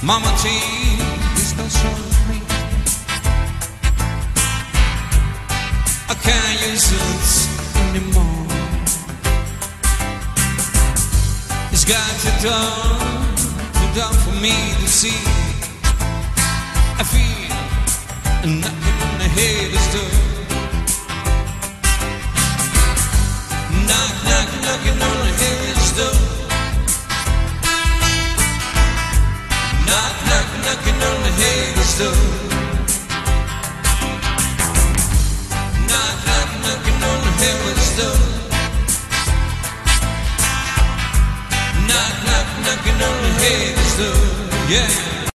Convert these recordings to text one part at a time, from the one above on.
Mama T is no sort of me. I can't use it anymore. It's got to done for me to see. I feel nothing on the head is done. Knock, knock, knocking on the head's door. Knock, knock, knocking on the head's door. Knock, knock, knocking on the head's door. Knock, knock, knocking on the head's door. Yeah.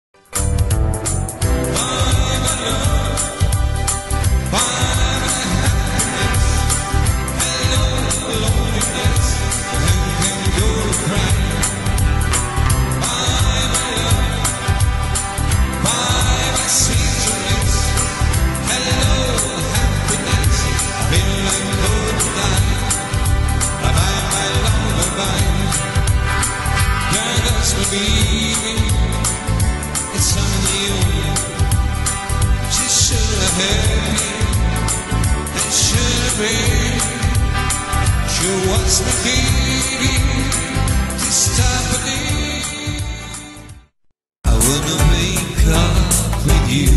It's on you. She should have heard me. And should have been. She was my baby. This time of day. I wanna make up with you.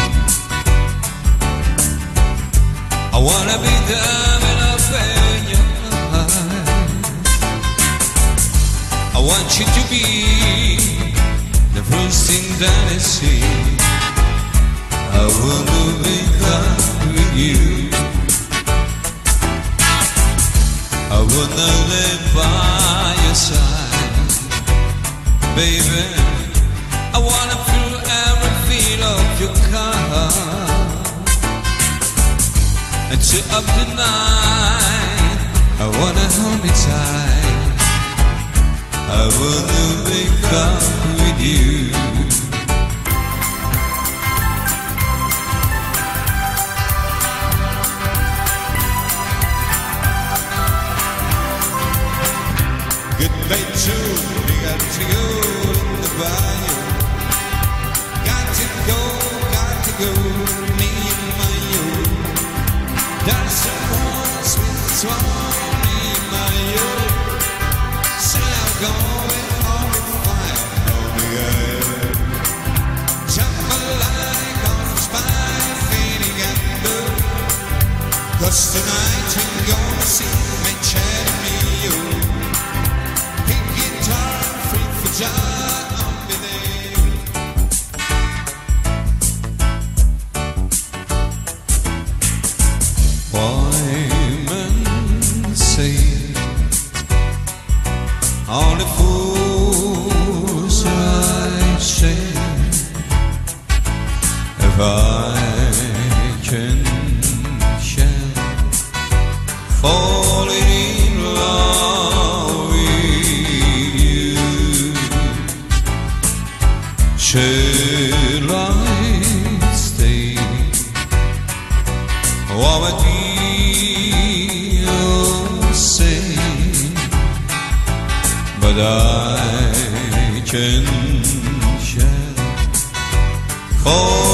I wanna be diving up in your eyes. I want you to be the first thing that I see. I wanna wake up with you. I wanna live by your side, baby. I wanna feel every feel of your car. Until up the night, I wanna hold me tight. I wanna wake up with you. Goodbye too, we got to go in the bayou. Got to go, me and my you. That's the one, sweet swan, me and my you. Say I'm going on fire, oh my God. Jump like on the spine, fading at blue. 'Cause tonight you're gonna see me chat me you. Pick guitar, free for John on the day. Women say only fools I say. If I can shall fall in love with you, shall I stay? What would you say? But I can share.